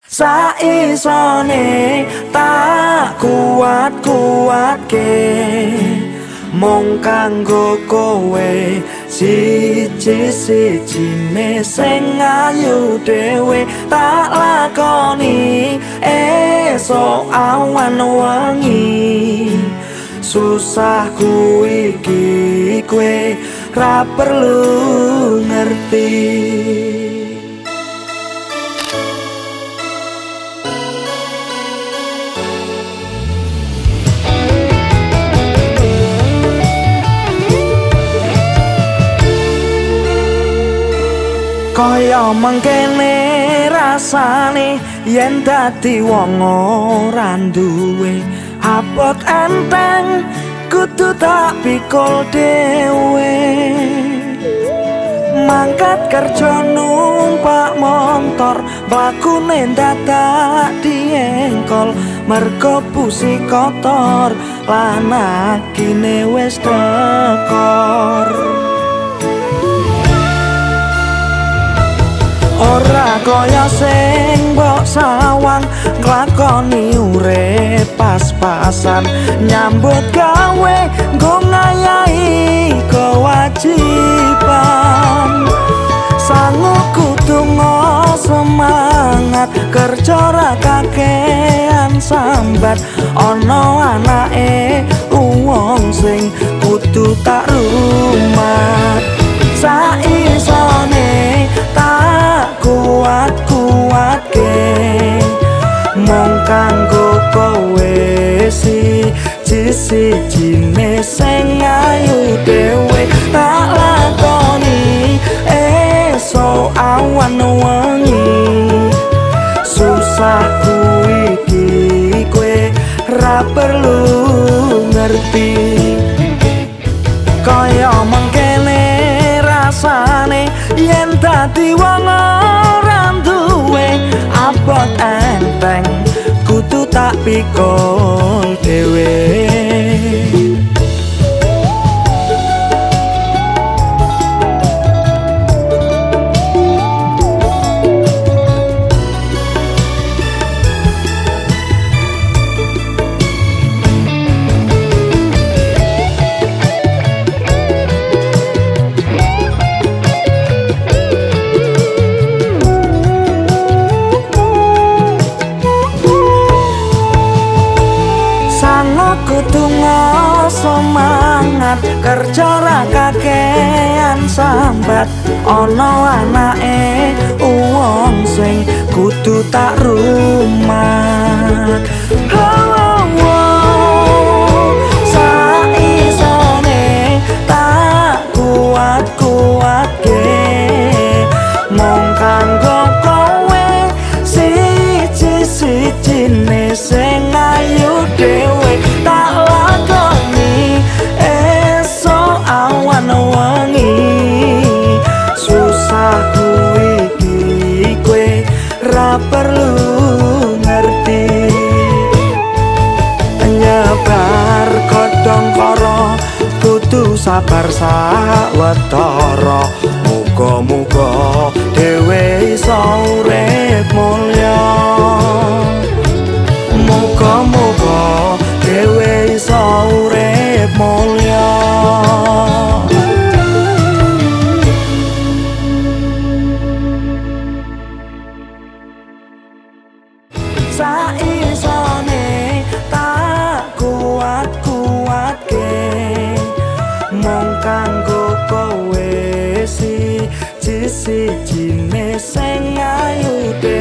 Saisone tak kuat-kuatke mung kanggo kowe siji-sijine sing ayu dhewe tak lakoni esok awan wengi susah iki kowe ra perlu ngerti. Kaya mengkene rasane yen dadi wong ora duwe abot enteng kudu tak pikul dhewe mangkat kerja numpak motor bakune dadak diengkol mergo pusi kotor lan akine wis tekor. Ora kaya sing mbok sawang nglakoni urip pas-pasan nyambut gawe nggo ngayahi kewajiban sangu kudu semangat kerja ra kakean sambat ana anake wong sing kudu tak rumat saisone tak kuat-kuatke mung kanggo kowe siji-sijine sing ayu dhewe tak lakoni esok awan wengi susah iki kowe ra perlu ngerti. Kaya mengkene rasane yen dadi wong ora duwe abot enteng kudu tak pikul dhewe. Semangat kerja ra kakean sambat ana anake wong sing kudu tak rumat. Saisone tak kuat-kuatke mung kanggo kowe siji-sijine sing ayu dhewe tak lakoni esok awan wengi susah iki kowe ra perlu ngerti. Nyebar godhong karo kudu sabar sawetara muga-muga dhewe iso urip mulya muga-muga dhewe iso urip mulya. Saisone tak kuat-kuatke mung kanggo kowe siji-sijine sing ayu